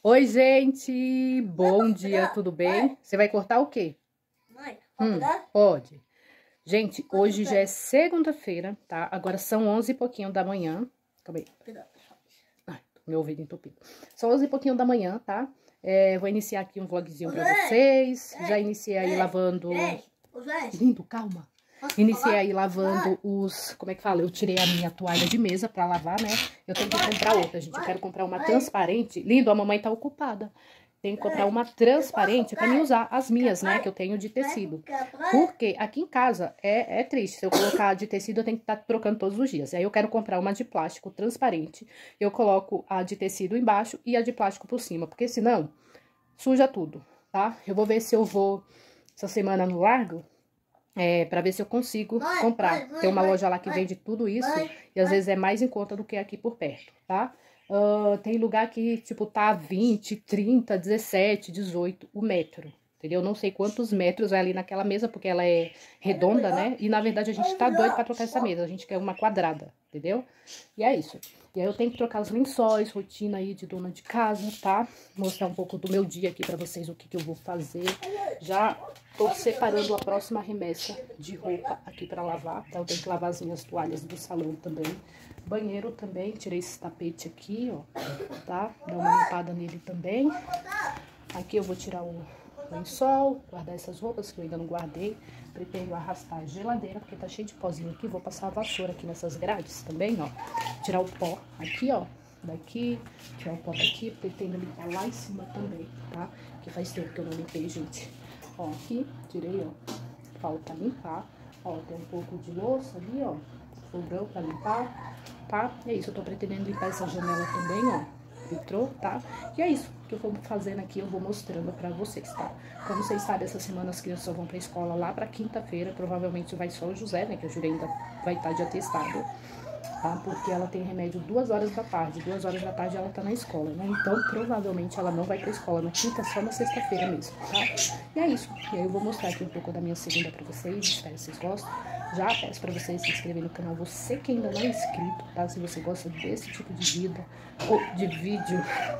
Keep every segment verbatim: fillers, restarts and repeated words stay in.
Oi, gente! Bom dia, tudo bem? Você vai cortar o quê? Mãe, Hum, pode. Gente, hoje já é segunda-feira, tá? Agora são onze e pouquinho da manhã. Calma aí. Ai, meu ouvido entupido. São onze e pouquinho da manhã, tá? É, vou iniciar aqui um vlogzinho pra vocês. Já iniciei aí lavando... Lindo, calma. Iniciei aí lavando os... Como é que fala? Eu tirei a minha toalha de mesa pra lavar, né? Eu tenho que comprar outra, gente. Eu quero comprar uma transparente. Lindo, a mamãe tá ocupada. Tenho que comprar uma transparente pra mim usar as minhas, né? Que eu tenho de tecido. Porque aqui em casa é, é triste. Se eu colocar de tecido, eu tenho que estar trocando todos os dias. Aí eu quero comprar uma de plástico transparente. Eu coloco a de tecido embaixo e a de plástico por cima. Porque senão, suja tudo, tá? Eu vou ver se eu vou essa semana no Largo. É, pra ver se eu consigo mãe, comprar. Mãe, mãe, Tem uma loja lá que mãe, vende tudo isso. Mãe, e às mãe. vezes é mais em conta do que aqui por perto, tá? Uh, tem lugar que, tipo, tá vinte, trinta, dezessete, dezoito o metro. Entendeu? Não sei quantos metros é ali naquela mesa, porque ela é redonda, né? E na verdade a gente tá doido pra trocar essa mesa. A gente quer uma quadrada, entendeu? E é isso. E aí eu tenho que trocar os lençóis, rotina aí de dona de casa, tá? Mostrar um pouco do meu dia aqui pra vocês, o que que eu vou fazer. Já tô separando a próxima remessa de roupa aqui pra lavar, tá? Eu tenho que lavar as minhas toalhas do salão também. Banheiro também, tirei esse tapete aqui, ó, tá? Dá uma limpada nele também. Aqui eu vou tirar o lençol, guardar essas roupas que eu ainda não guardei. Pretendo arrastar a geladeira, porque tá cheio de pozinho aqui. Vou passar a vassoura aqui nessas grades também, ó. Tirar o pó aqui, ó, daqui. Tirar o pó daqui, pretendo limpar lá em cima também, tá? Que faz tempo que eu não limpei, gente. Ó, aqui, tirei, ó. Falta limpar. Ó, tem um pouco de louça ali, ó. Fogão pra limpar, tá? E é isso, eu tô pretendendo limpar essa janela também, ó. Vitrô, tá? E é isso que eu vou fazendo aqui, eu vou mostrando pra vocês, tá? Como vocês sabem, essa semana as crianças só vão pra escola lá pra quinta-feira. Provavelmente vai só o José, né? Que a Júlia ainda vai estar de atestado, tá? Porque ela tem remédio duas horas da tarde. Duas horas da tarde ela tá na escola, né? Então, provavelmente ela não vai pra escola na quinta, só na sexta-feira mesmo, tá? E é isso. E aí eu vou mostrar aqui um pouco da minha segunda pra vocês. Espero que vocês gostem. Já peço pra vocês se inscreverem no canal, você que ainda não é inscrito, tá? Se você gosta desse tipo de vida, ou de vídeo,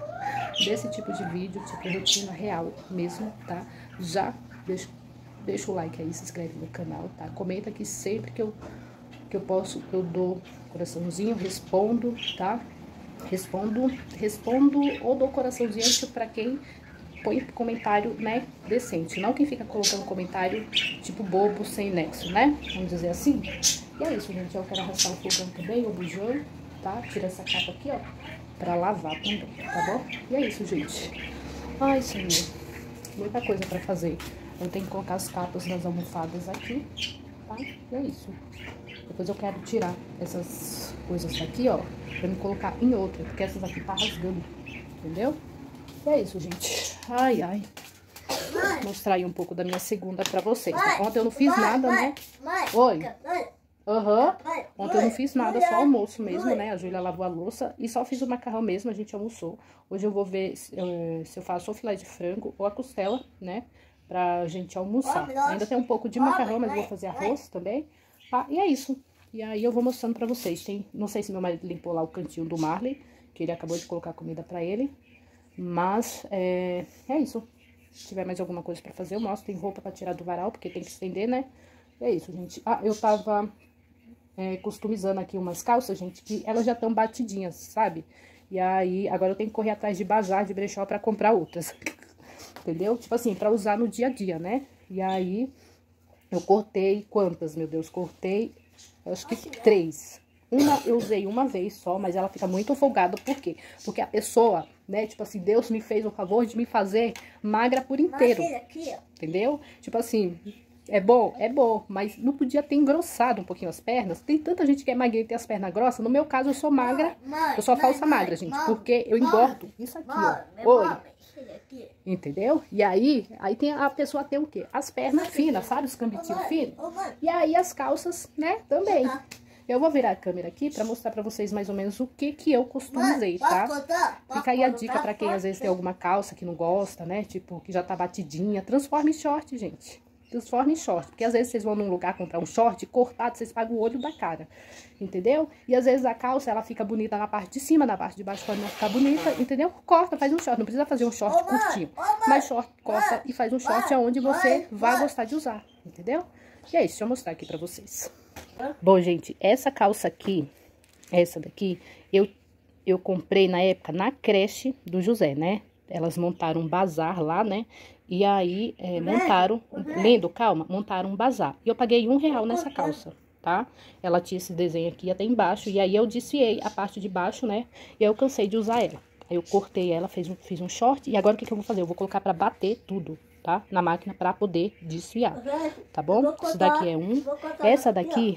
desse tipo de vídeo, tipo rotina real mesmo, tá? Já deixa, deixa o like aí, se inscreve no canal, tá? Comenta aqui sempre que eu, que eu posso, eu dou coraçãozinho, respondo, tá? Respondo, respondo ou dou coraçãozinho tipo, pra quem põe comentário, né, decente. Não quem fica colocando comentário, tipo, bobo, sem nexo, né? Vamos dizer assim. E é isso, gente. Eu quero arrastar o fogão também, o bujão, tá? Tira essa capa aqui, ó, pra lavar também, tá bom? E é isso, gente. Ai, senhor. Muita coisa pra fazer. Eu tenho que colocar as capas das almofadas aqui, tá? E é isso. Depois eu quero tirar essas coisas daqui, ó, pra me colocar em outra, porque essas aqui tá rasgando, entendeu? E é isso, gente. Ai, ai. Vou mostrar aí um pouco da minha segunda pra vocês. Ontem eu não fiz nada, né? Oi. Aham. Uhum. Ontem eu não fiz nada, só almoço mesmo, né? A Júlia lavou a louça e só fiz o macarrão mesmo, a gente almoçou. Hoje eu vou ver se eu, se eu faço o filé de frango ou a costela, né? Pra gente almoçar. Ainda tem um pouco de macarrão, mas vou fazer arroz também. Tá? E é isso. E aí eu vou mostrando pra vocês. Tem, não sei se meu marido limpou lá o cantinho do Marley, que ele acabou de colocar comida pra ele. Mas, é, é isso. Se tiver mais alguma coisa pra fazer, eu mostro. Tem roupa pra tirar do varal, porque tem que estender, né? E é isso, gente. Ah, eu tava é, customizando aqui umas calças, gente, que elas já estão batidinhas, sabe? E aí, agora eu tenho que correr atrás de bazar, de brechó pra comprar outras. Entendeu? Tipo assim, pra usar no dia a dia, né? E aí, eu cortei quantas, meu Deus? Cortei, acho que três. Uma eu usei uma vez só, mas ela fica muito folgada. Por quê? Porque a pessoa, né, tipo assim, Deus me fez o favor de me fazer magra por inteiro. Entendeu? Tipo assim, é bom? É bom, mas não podia ter engrossado um pouquinho as pernas. Tem tanta gente que é magra e tem as pernas grossas. No meu caso, eu sou magra, eu sou a falsa magra, gente, porque eu engordo isso aqui, ó. Oi. Entendeu? E aí, aí tem, a pessoa tem o quê? As pernas finas, sabe? Os cambitinhos finos. E aí as calças, né, também. Eu vou virar a câmera aqui pra mostrar pra vocês mais ou menos o que que eu customizei, tá? Fica aí a dica pra quem às vezes tem alguma calça que não gosta, né? Tipo, que já tá batidinha. Transforma em short, gente. transforma em short. Porque às vezes vocês vão num lugar comprar um short cortado, vocês pagam o olho da cara, entendeu? E às vezes a calça, ela fica bonita na parte de cima, na parte de baixo pode não ficar bonita, entendeu? Corta, faz um short, não precisa fazer um short curtinho. Mas short, corta e faz um short aonde você vai gostar de usar, entendeu? E é isso, deixa eu mostrar aqui pra vocês. Bom, gente, essa calça aqui, essa daqui, eu, eu comprei na época na creche do José, né? Elas montaram um bazar lá, né? E aí, é, montaram, lindo, calma, montaram um bazar. E eu paguei um real nessa calça, tá? Ela tinha esse desenho aqui até embaixo, e aí eu desfiei a parte de baixo, né? E aí eu cansei de usar ela. Aí eu cortei ela, fiz um, fiz um short, e agora o que, que eu vou fazer? Eu vou colocar pra bater tudo, tá? Na máquina pra poder desfiar, tá bom? Isso daqui é um. Essa daqui,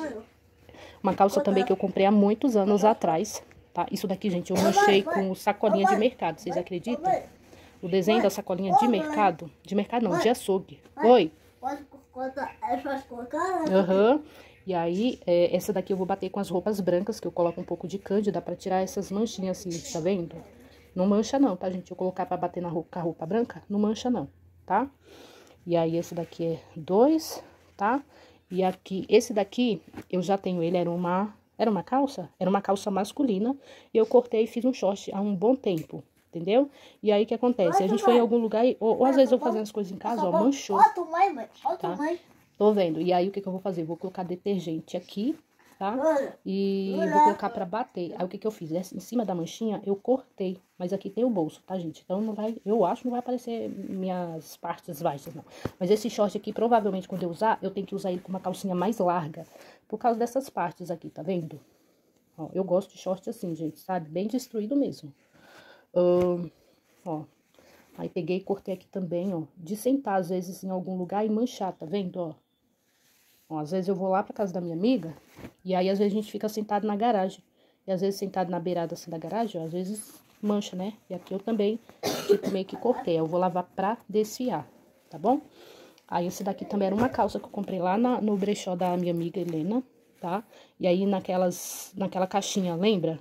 uma calça também que eu comprei há muitos anos atrás, tá? Isso daqui, gente, eu manchei com sacolinha de mercado, vocês acreditam? O desenho da sacolinha de mercado, de mercado não, de açougue. Oi? Pode cortar essas coisas? Aham. E aí, é, essa daqui eu vou bater com as roupas brancas, que eu coloco um pouco de cândida pra tirar essas manchinhas assim, tá vendo? Não mancha não, tá, gente? Eu colocar pra bater na roupa, com a roupa branca, não mancha não, tá? E aí, esse daqui é dois, tá? E aqui, esse daqui, eu já tenho ele, era uma, era uma calça? Era uma calça masculina, e eu cortei e fiz um short há um bom tempo, entendeu? E aí, o que acontece? A gente foi em algum lugar, e, ou, ou às vezes eu fazendo as coisas em casa, ó, manchou, tá? Tô vendo. E aí, o que que eu vou fazer? Vou colocar detergente aqui, tá? E vou colocar pra bater. Aí, o que que eu fiz? Em cima da manchinha, eu cortei. Mas aqui tem o bolso, tá, gente? Então, não vai... Eu acho que não vai aparecer minhas partes baixas, não. Mas esse short aqui, provavelmente, quando eu usar, eu tenho que usar ele com uma calcinha mais larga. Por causa dessas partes aqui, tá vendo? Ó, eu gosto de short assim, gente, sabe? Bem destruído mesmo. Hum, ó. Aí, peguei e cortei aqui também, ó. De sentar, às vezes, em algum lugar e manchar, tá vendo, ó? Ó, às vezes eu vou lá pra casa da minha amiga, e aí às vezes a gente fica sentado na garagem. E às vezes sentado na beirada assim da garagem, ó, às vezes mancha, né? E aqui eu também, tipo, meio que cortei. Eu vou lavar pra desfiar, tá bom? Aí esse daqui também era uma calça que eu comprei lá na, no brechó da minha amiga Helena, tá? E aí naquelas, naquela caixinha, lembra?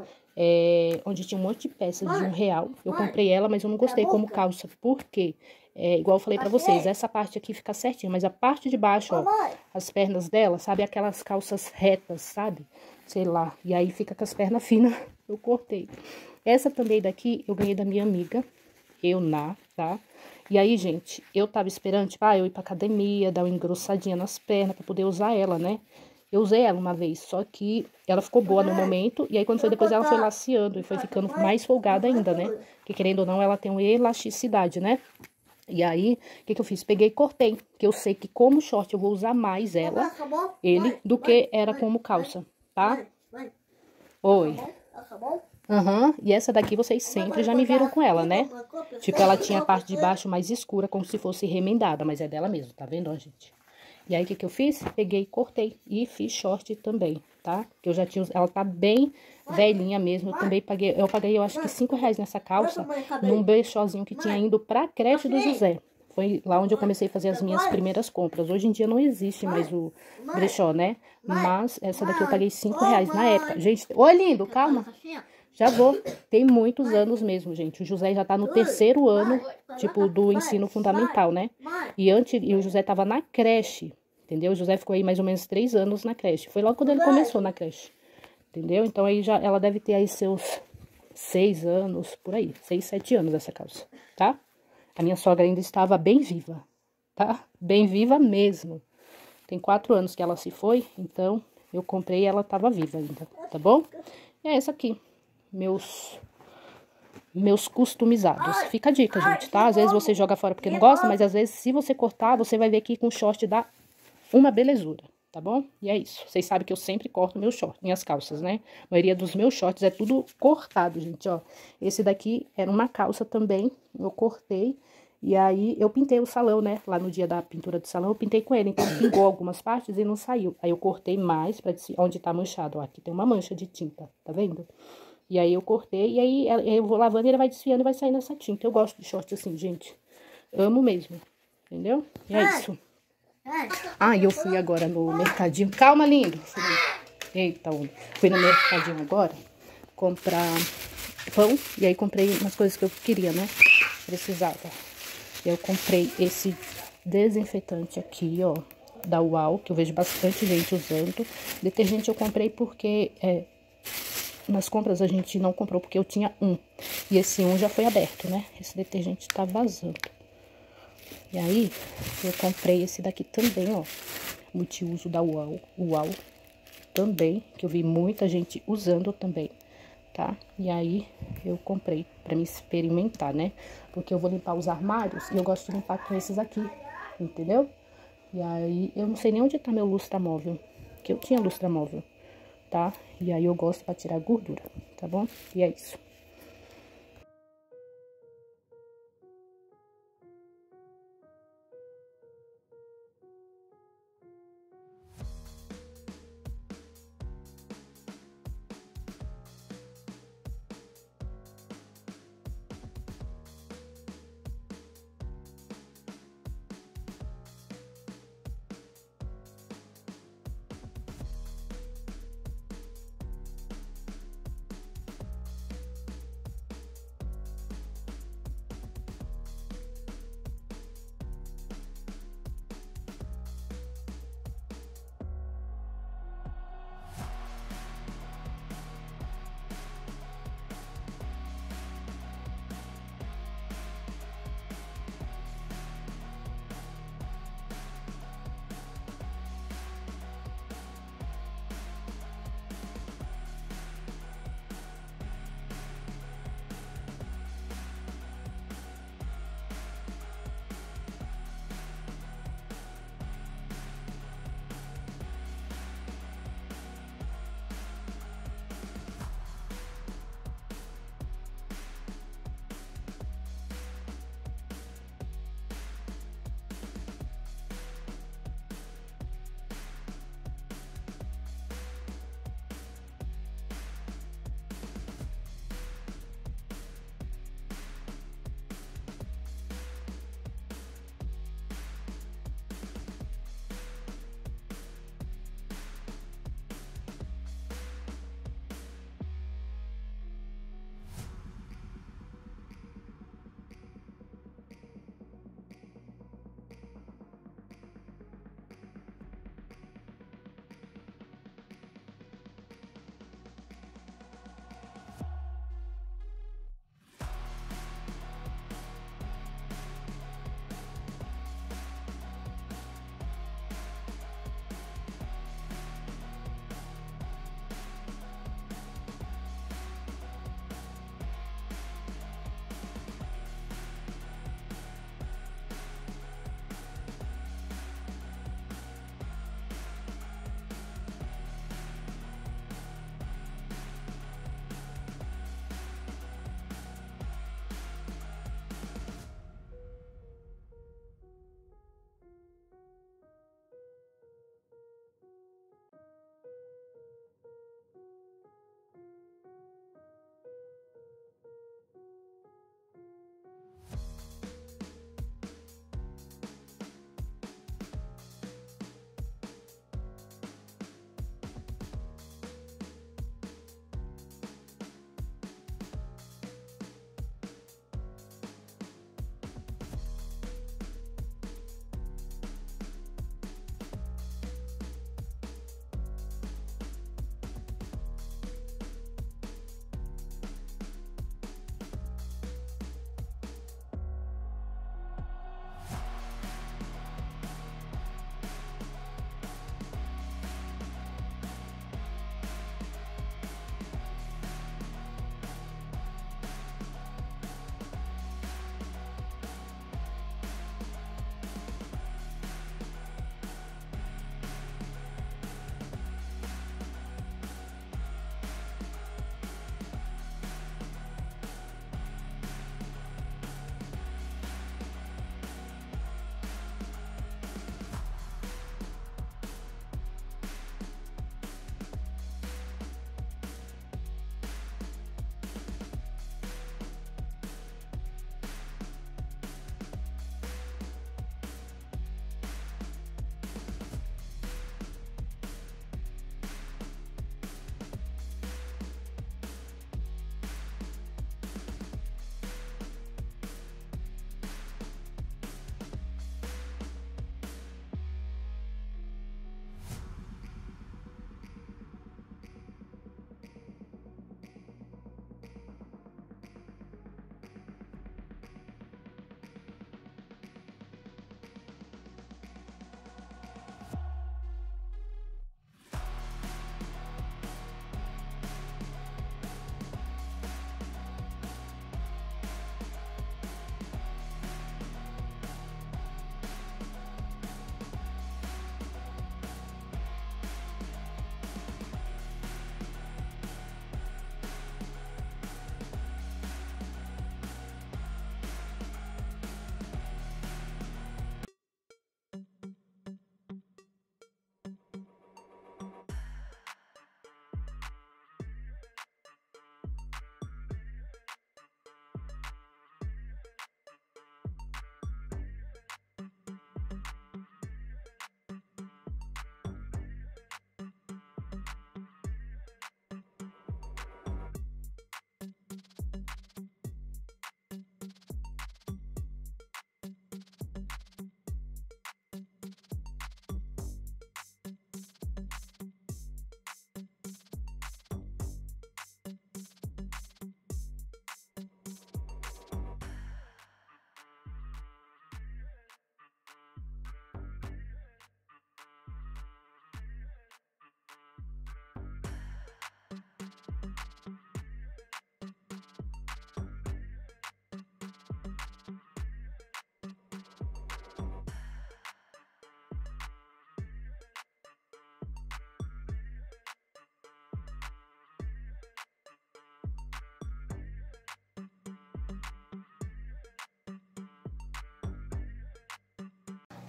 É, onde tinha um monte de peças de um real. Eu comprei ela, mas eu não gostei como calça. Por quê? É, igual eu falei pra vocês, essa parte aqui fica certinha, mas a parte de baixo, ó, as pernas dela, sabe? Aquelas calças retas, sabe? Sei lá. E aí fica com as pernas finas, eu cortei. Essa também daqui, eu ganhei da minha amiga, Euna, tá? E aí, gente, eu tava esperando, tipo, ah, eu ir pra academia, dar uma engrossadinha nas pernas pra poder usar ela, né? Eu usei ela uma vez, só que ela ficou boa no momento, e aí quando foi depois ela foi laceando e foi ficando mais folgada ainda, né? Porque querendo ou não, ela tem uma elasticidade, né? E aí, o que que eu fiz? Peguei e cortei, que eu sei que como short eu vou usar mais ela, ele, do que era como calça, tá? Oi. Aham, uhum. E essa daqui vocês sempre já me viram com ela, né? Tipo, ela tinha a parte de baixo mais escura, como se fosse remendada, mas é dela mesmo, tá vendo, ó, gente? E aí, o que que eu fiz? Peguei e cortei. E fiz short também, tá? Que eu já tinha... Ela tá bem velhinha mesmo. Eu também paguei... Eu paguei, eu acho que cinco reais nessa calça. Num brechózinho que tinha indo pra creche do José. Foi lá onde eu comecei a fazer as minhas primeiras compras. Hoje em dia não existe mais o brechó, né? Mas essa daqui eu paguei cinco reais na época. Gente... Oi, lindo, calma. Já vou. Tem muitos anos mesmo, gente. O José já tá no terceiro ano, tipo, do ensino fundamental, né? E antes... E o José tava na creche. Entendeu? O José ficou aí mais ou menos três anos na creche. Foi logo quando ele começou na creche. Entendeu? Então, aí já ela deve ter aí seus seis anos, por aí. Seis, sete anos essa calça, tá? A minha sogra ainda estava bem viva, tá? Bem viva mesmo. Tem quatro anos que ela se foi, então eu comprei e ela estava viva ainda, tá bom? E é essa aqui. Meus... Meus customizados. Fica a dica, gente, tá? Às vezes você joga fora porque não gosta, mas às vezes se você cortar, você vai ver aqui com o short dá uma belezura, tá bom? E é isso. Vocês sabem que eu sempre corto meus shorts, minhas calças, né? A maioria dos meus shorts é tudo cortado, gente, ó. Esse daqui era uma calça também, eu cortei. E aí, eu pintei o salão, né? Lá no dia da pintura do salão, eu pintei com ele. Então, pingou algumas partes e não saiu. Aí, eu cortei mais pra onde tá manchado, ó. Aqui tem uma mancha de tinta, tá vendo? E aí, eu cortei. E aí, eu vou lavando e ele vai desfiando e vai saindo essa tinta. Eu gosto de short assim, gente. Amo mesmo. Entendeu? E é isso. Ah, e eu fui agora no mercadinho. Calma, lindo. Eita, fui no mercadinho agora comprar pão. E aí comprei umas coisas que eu queria, né? Precisava. Eu comprei esse desinfetante aqui, ó, da Uau, que eu vejo bastante gente usando. Detergente eu comprei porque é, nas compras a gente não comprou porque eu tinha um. E esse um já foi aberto, né? Esse detergente tá vazando. E aí, eu comprei esse daqui também, ó, multiuso da Uau, Uau também, que eu vi muita gente usando também, tá? E aí, eu comprei pra me experimentar, né? Porque eu vou limpar os armários e eu gosto de limpar com esses aqui, entendeu? E aí, eu não sei nem onde tá meu lustramóvel, que eu tinha lustramóvel, tá? E aí, eu gosto pra tirar gordura, tá bom? E é isso.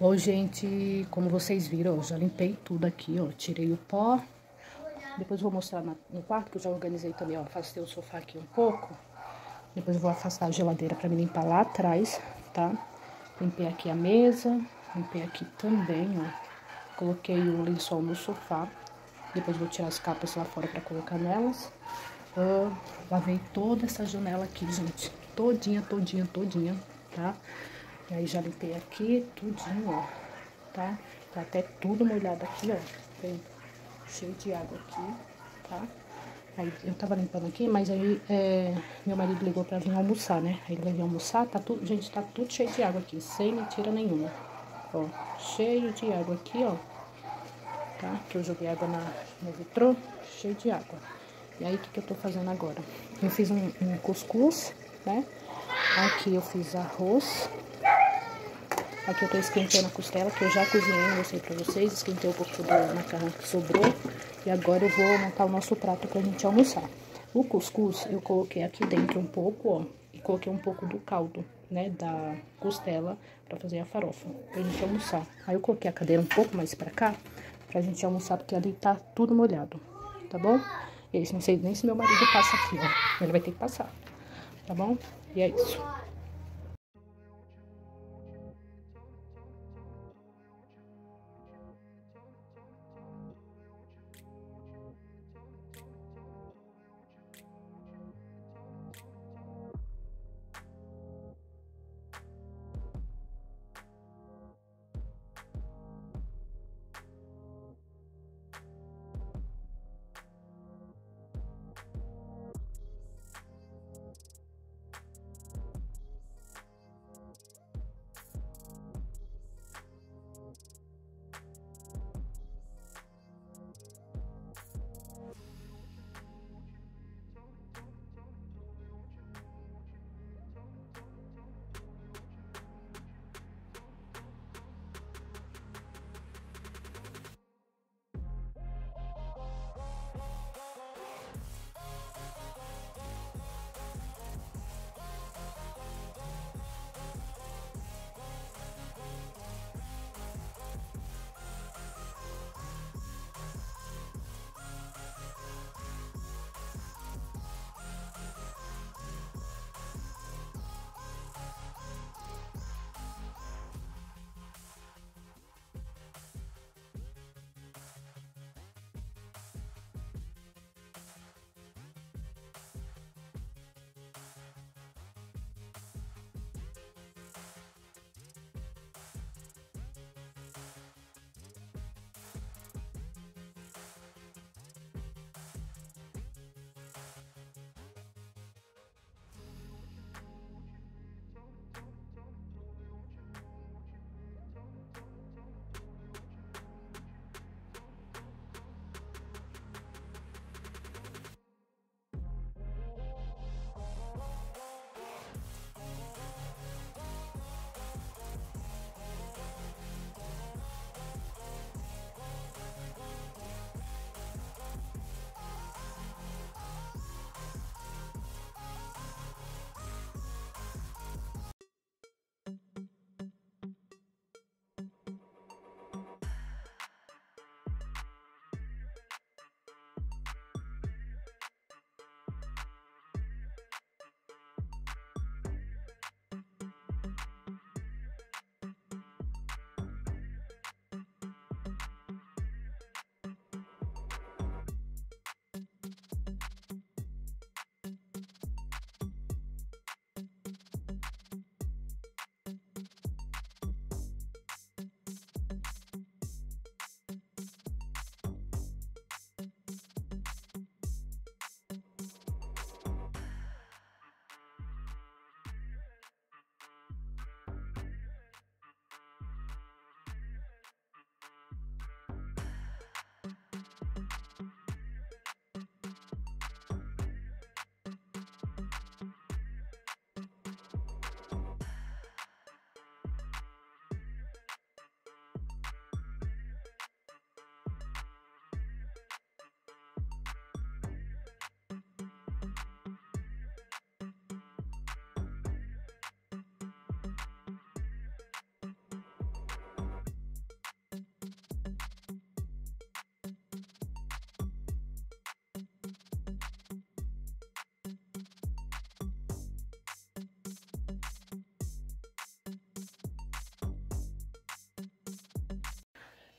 Bom, gente, como vocês viram, eu já limpei tudo aqui, ó. Tirei o pó. Depois eu vou mostrar na, no quarto, que eu já organizei também, ó. Afastei o sofá aqui um pouco. Depois eu vou afastar a geladeira pra me limpar lá atrás, tá? Limpei aqui a mesa, limpei aqui também, ó. Coloquei o lençol no sofá. Depois vou tirar as capas lá fora pra colocar nelas. Uh, lavei toda essa janela aqui, gente. Todinha, todinha, todinha, tá? E aí já limpei aqui tudinho, ó, tá? Tá até tudo molhado aqui, ó. Tem cheio de água aqui, tá? Aí eu tava limpando aqui, mas aí é, meu marido ligou pra vir almoçar, né? Aí ele vai vir almoçar, tá tudo, gente, tá tudo cheio de água aqui, sem mentira nenhuma. Ó, cheio de água aqui, ó. Tá? Que eu joguei água na, no vitrô, cheio de água. E aí, o que que eu tô fazendo agora? Eu fiz um, um cuscuz, né? Aqui eu fiz arroz. Aqui eu tô esquentando a costela, que eu já cozinhei, eu mostrei pra vocês. Esquentei um pouco do macarrão que sobrou. E agora eu vou montar o nosso prato pra gente almoçar. O cuscuz eu coloquei aqui dentro um pouco, ó. E coloquei um pouco do caldo, né, da costela pra fazer a farofa, pra gente almoçar. Aí eu coloquei a cadeira um pouco mais pra cá, pra gente almoçar, porque ali tá tudo molhado, tá bom? E aí, não sei nem se meu marido passa aqui, ó. Ele vai ter que passar, tá bom? E é isso.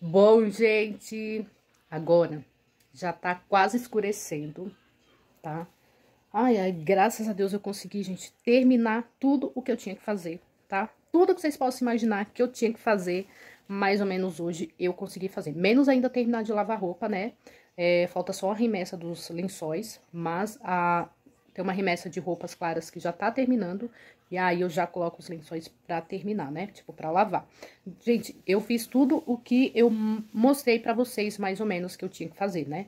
Bom, gente, agora já tá quase escurecendo, tá? Ai, ai, graças a Deus eu consegui, gente, terminar tudo o que eu tinha que fazer, tá? Tudo que vocês possam imaginar que eu tinha que fazer, mais ou menos hoje, eu consegui fazer. Menos ainda terminar de lavar roupa, né? É, falta só a remessa dos lençóis, mas a... tem uma remessa de roupas claras que já tá terminando. E aí eu já coloco os lençóis pra terminar, né? Tipo, pra lavar. Gente, eu fiz tudo o que eu mostrei pra vocês, mais ou menos, que eu tinha que fazer, né?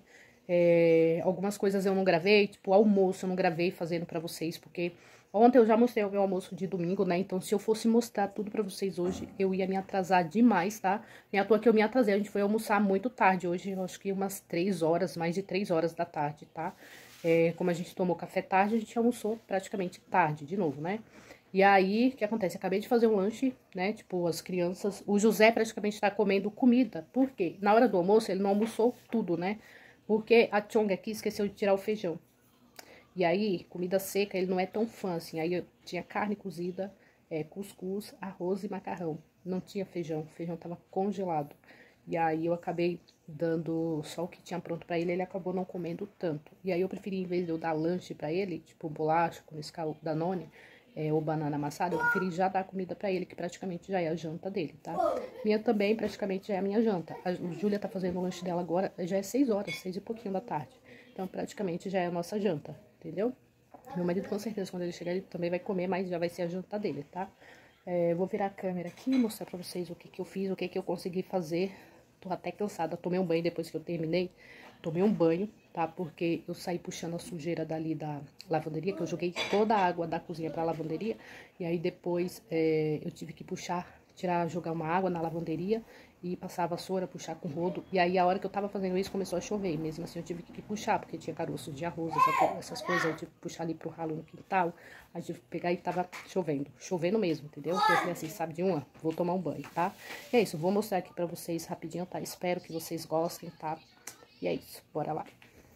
É, algumas coisas eu não gravei, tipo, almoço eu não gravei fazendo pra vocês, porque ontem eu já mostrei o meu almoço de domingo, né? Então, se eu fosse mostrar tudo pra vocês hoje, eu ia me atrasar demais, tá? Nem à toa que eu me atrasei, a gente foi almoçar muito tarde hoje, eu acho que umas três horas, mais de três horas da tarde, tá? É, como a gente tomou café tarde, a gente almoçou praticamente tarde, de novo, né? E aí, o que acontece? Acabei de fazer um lanche, né? Tipo, as crianças... O José praticamente tá comendo comida. Por quê? Na hora do almoço, ele não almoçou tudo, né? Porque a Chong aqui esqueceu de tirar o feijão. E aí, comida seca, ele não é tão fã, assim. Aí, eu tinha carne cozida, é, cuscuz, arroz e macarrão. Não tinha feijão. O feijão tava congelado. E aí, eu acabei dando só o que tinha pronto pra ele. Ele acabou não comendo tanto. E aí, eu preferi, em vez de eu dar lanche pra ele, tipo bolacha com Nescau, Danone... É, ou banana amassada, eu preferi já dar comida pra ele, que praticamente já é a janta dele, tá? Minha também, praticamente, já é a minha janta. A Júlia tá fazendo o lanche dela agora, já é seis horas, seis e pouquinho da tarde. Então, praticamente, já é a nossa janta, entendeu? Meu marido, com certeza, quando ele chegar, ele também vai comer, mas já vai ser a janta dele, tá? É, vou virar a câmera aqui e mostrar pra vocês o que que eu fiz, o que que eu consegui fazer. Tô até cansada, tomei um banho depois que eu terminei. Tomei um banho, tá? Porque eu saí puxando a sujeira dali da lavanderia, que eu joguei toda a água da cozinha pra lavanderia. E aí depois é, eu tive que puxar, tirar, jogar uma água na lavanderia e passar a vassoura, puxar com rodo. E aí a hora que eu tava fazendo isso começou a chover. E mesmo assim eu tive que puxar, porque tinha caroços de arroz, essa, essas coisas. Eu tive que puxar ali pro ralo no quintal. Aí tive que pegar e tava chovendo. Chovendo mesmo, entendeu? Eu falei assim, sabe de uma? Vou tomar um banho, tá? E é isso, vou mostrar aqui pra vocês rapidinho, tá? Espero que vocês gostem, tá? E é isso, bora lá.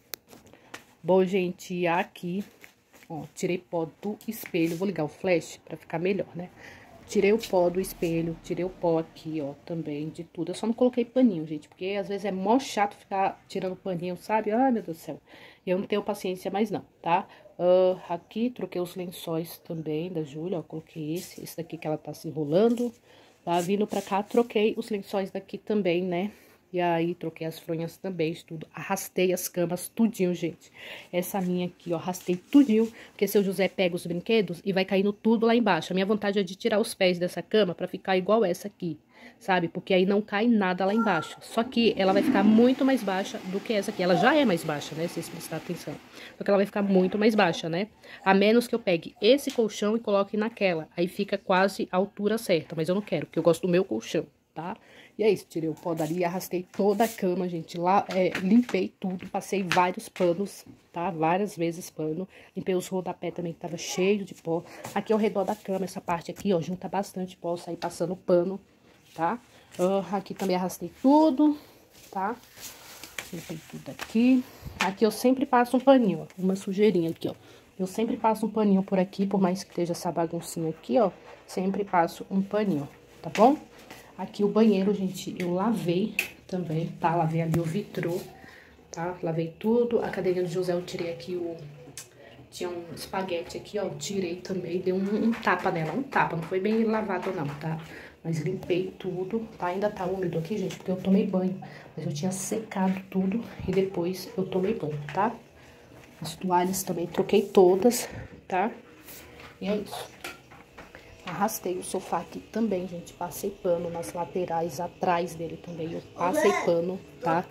Bom, gente, aqui, ó, tirei pó do espelho. Vou ligar o flash pra ficar melhor, né? Tirei o pó do espelho, tirei o pó aqui, ó, também, de tudo. Eu só não coloquei paninho, gente, porque às vezes é mó chato ficar tirando paninho, sabe? Ai, meu Deus do céu. Eu não tenho paciência mais não, tá? Uh, aqui, troquei os lençóis também da Júlia, ó, coloquei esse, esse daqui que ela tá se enrolando. Tá vindo pra cá, troquei os lençóis daqui também, né? E aí, troquei as fronhas também, tudo. Arrastei as camas tudinho, gente. Essa minha aqui, ó, arrastei tudinho. Porque seu José pega os brinquedos e vai caindo tudo lá embaixo. A minha vontade é de tirar os pés dessa cama pra ficar igual essa aqui, sabe? Porque aí não cai nada lá embaixo. Só que ela vai ficar muito mais baixa do que essa aqui. Ela já é mais baixa, né? Se vocês prestarem atenção. Só que ela vai ficar muito mais baixa, né? A menos que eu pegue esse colchão e coloque naquela. Aí fica quase a altura certa. Mas eu não quero, porque eu gosto do meu colchão, tá? E é isso, tirei o pó dali, arrastei toda a cama, gente, lá, é, limpei tudo, passei vários panos, tá, várias vezes pano, limpei os rodapés também, que tava cheio de pó, aqui ao redor da cama, essa parte aqui, ó, junta bastante pó, saí passando pano, tá, uh, aqui também arrastei tudo, tá, limpei tudo aqui, aqui eu sempre passo um paninho, ó, uma sujeirinha aqui, ó, eu sempre passo um paninho por aqui, por mais que esteja essa baguncinha aqui, ó, sempre passo um paninho, tá bom? Aqui o banheiro, gente, eu lavei também, tá? Lavei ali o vitrô, tá? Lavei tudo. A cadeirinha do José eu tirei aqui o... Tinha um espaguete aqui, ó, tirei também. Dei um, um tapa nela, um tapa. Não foi bem lavado não, tá? Mas limpei tudo, tá? Ainda tá úmido aqui, gente, porque eu tomei banho. Mas eu tinha secado tudo e depois eu tomei banho, tá? As toalhas também troquei todas, tá? E é isso. Arrastei o sofá aqui também, gente. Passei pano nas laterais, atrás dele também. Eu passei pano, tá?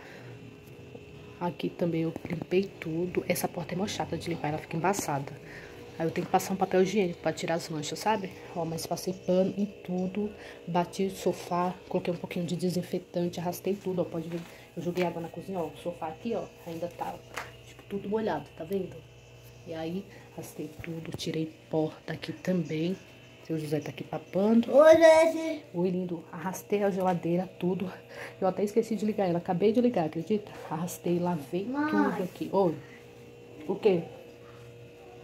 Aqui também eu limpei tudo. Essa porta é mó chata de limpar, ela fica embaçada. Aí eu tenho que passar um papel higiênico pra tirar as manchas, sabe? Ó, mas passei pano em tudo. Bati o sofá, coloquei um pouquinho de desinfetante, arrastei tudo, ó. Pode ver, eu joguei água na cozinha, ó. O sofá aqui, ó, ainda tá, tipo, tudo molhado, tá vendo? E aí, arrastei tudo, tirei porta aqui também. Seu José tá aqui papando. Oi, gente. Oi, lindo. Arrastei a geladeira, tudo. Eu até esqueci de ligar ela. Acabei de ligar, acredita? Arrastei, lavei Mãe. tudo aqui. Oi. O quê?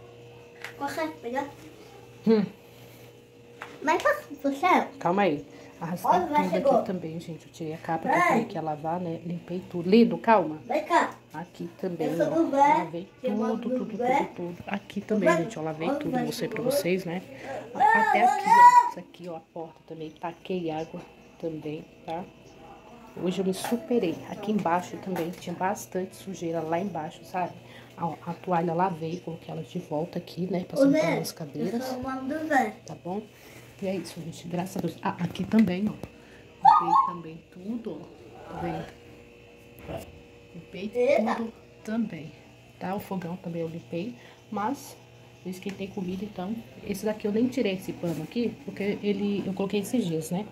Consegue pegar? Hum. Mas posso puxar? Calma aí. Arrastei tudo aqui também, gente. Eu tirei a capa que eu falei que ia lavar, né? Limpei tudo. Lindo, calma. Aqui também, ó. Lavei tudo, tudo, tudo, tudo. Aqui também, gente, eu lavei tudo. Mostrei pra vocês, né? Até aqui, ó. Isso aqui, ó, a porta também. Taquei água também, tá? Hoje eu me superei. Aqui embaixo também tinha bastante sujeira lá embaixo, sabe? A, a toalha lavei, coloquei ela de volta aqui, né? Passando pelas cadeiras. Tá bom? E é isso, gente. Graças a Deus. Ah, aqui também, ó. Limpei também tudo, ó. Tá vendo? Limpei tudo também. Tá? O fogão também eu limpei. Mas eu esquentei comida, então. Esse daqui eu nem tirei esse pano aqui, porque ele eu coloquei esses dias, né?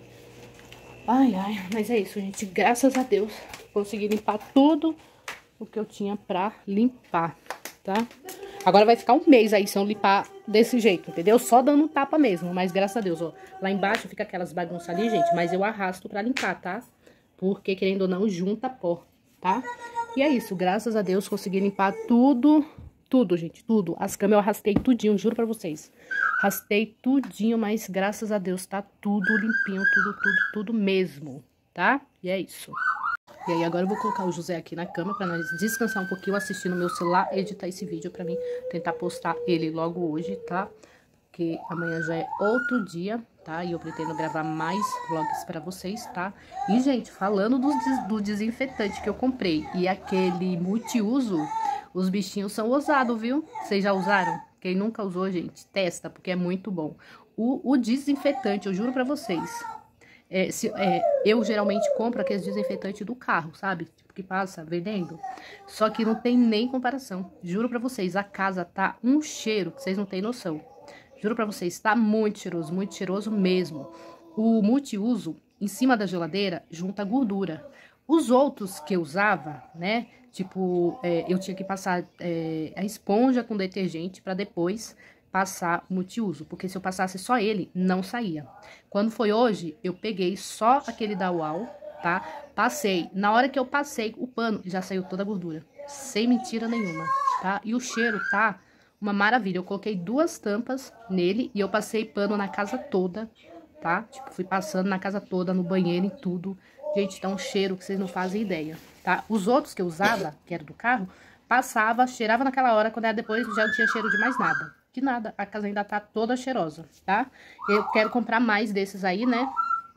Ai, ai. Mas é isso, gente. Graças a Deus. Consegui limpar tudo o que eu tinha pra limpar, tá? Agora vai ficar um mês aí se eu limpar desse jeito, entendeu? Só dando tapa mesmo, mas graças a Deus, ó. Lá embaixo fica aquelas bagunças ali, gente, mas eu arrasto pra limpar, tá? Porque, querendo ou não, junta pó, tá? E é isso, graças a Deus, consegui limpar tudo, tudo, gente, tudo. As camas eu arrastei tudinho, juro pra vocês. Arrastei tudinho, mas graças a Deus tá tudo limpinho, tudo, tudo, tudo mesmo, tá? E é isso. E aí agora eu vou colocar o José aqui na cama pra nós descansar um pouquinho, assistir no meu celular, editar esse vídeo pra mim tentar postar ele logo hoje, tá? Porque amanhã já é outro dia, tá? E eu pretendo gravar mais vlogs pra vocês, tá? E, gente, falando do, do desinfetante que eu comprei e aquele multiuso, os bichinhos são ousados, viu? Vocês já usaram? Quem nunca usou, gente, testa, porque é muito bom. O, o desinfetante, eu juro pra vocês... É, se, é, eu geralmente compro aqueles desinfetantes do carro, sabe? Tipo, que passa vendendo. Só que não tem nem comparação. Juro pra vocês, a casa tá um cheiro que vocês não têm noção. Juro pra vocês, tá muito cheiroso, muito cheiroso mesmo. O multiuso, em cima da geladeira, junta gordura. Os outros que eu usava, né? Tipo, é, eu tinha que passar é, a esponja com detergente pra depois... passar multiuso, porque se eu passasse só ele, não saía. Quando foi hoje, eu peguei só aquele da Uau, tá? Passei. Na hora que eu passei o pano, já saiu toda a gordura. Sem mentira nenhuma, tá? E o cheiro tá uma maravilha. Eu coloquei duas tampas nele e eu passei pano na casa toda, tá? Tipo, fui passando na casa toda, no banheiro e tudo. Gente, tá um cheiro que vocês não fazem ideia, tá? Os outros que eu usava, que era do carro, passava, cheirava naquela hora, quando era depois já não tinha cheiro de mais nada. Que nada, a casa ainda tá toda cheirosa, tá? Eu quero comprar mais desses aí, né?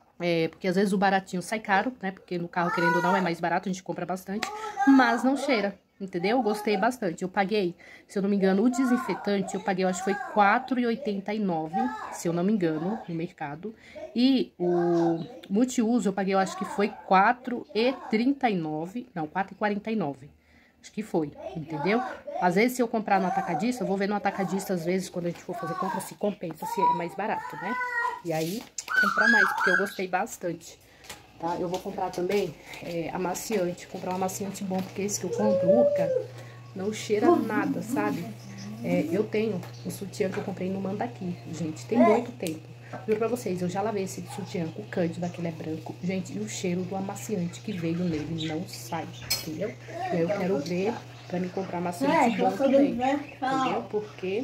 É, porque às vezes o baratinho sai caro, né? Porque no carro, querendo ou não, é mais barato, a gente compra bastante. Mas não cheira, entendeu? Gostei bastante. Eu paguei, se eu não me engano, o desinfetante, eu paguei, eu acho que foi quatro reais e oitenta e nove centavos, se eu não me engano, no mercado. E o multiuso, eu paguei, eu acho que foi quatro reais e trinta e nove centavos, não, quatro reais e quarenta e nove centavos. Acho que foi, entendeu? Às vezes, se eu comprar no atacadista, eu vou ver no atacadista, às vezes, quando a gente for fazer compra, se compensa, se é mais barato, né? E aí, comprar mais, porque eu gostei bastante, tá? Eu vou comprar também é, amaciante, comprar um amaciante bom, porque esse que eu compro, Urca, não cheira nada, sabe? É, eu tenho um sutiã que eu comprei no Mandaki, gente, tem muito tempo. Juro pra vocês, eu já lavei esse sutiã, o cândido, aquele é branco. Gente, e o cheiro do amaciante que veio nele não sai, entendeu? Eu quero ver pra me comprar amaciante bom também, entendeu? Porque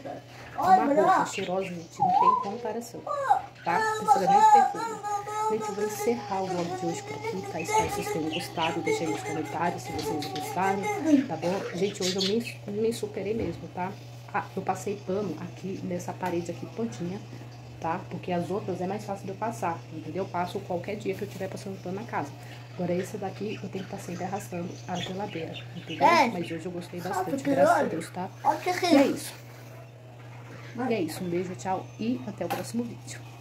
uma roupa cheirosa, gente, não tem comparação, tá? Precisa nem de perfume. Gente, eu vou encerrar o vlog de hoje por aqui, tá? Espero que vocês tenham gostado, deixem aí nos comentários se vocês gostaram, tá bom? Gente, hoje eu me, me superei mesmo, tá? Ah, eu passei pano aqui nessa parede aqui todinha, tá? Porque as outras é mais fácil de eu passar, entendeu? Eu passo qualquer dia que eu estiver passando pano na casa. Agora esse daqui eu tenho que estar sempre arrastando a geladeira, entendeu? Mas hoje eu gostei bastante, graças a Deus, tá? E é isso. E é isso, um beijo, tchau e até o próximo vídeo.